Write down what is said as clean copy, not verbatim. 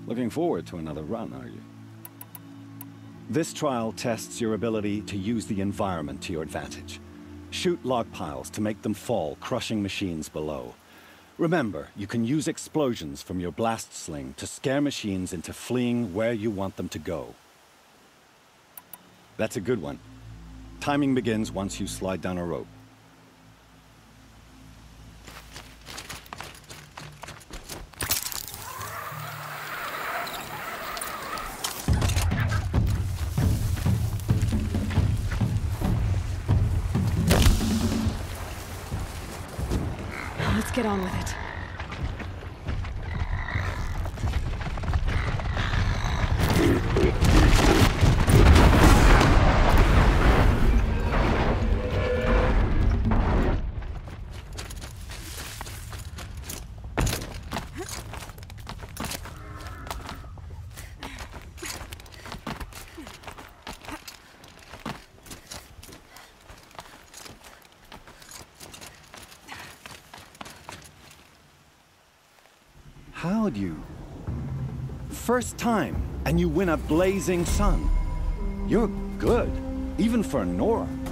Looking forward to another run, are you? This trial tests your ability to use the environment to your advantage. Shoot log piles to make them fall, crushing machines below. Remember, you can use explosions from your blast sling to scare machines into fleeing where you want them to go. That's a good one. Timing begins once you slide down a rope. Let's get on with it. How'd you? First time, and you win a blazing sun. You're good, even for Nora.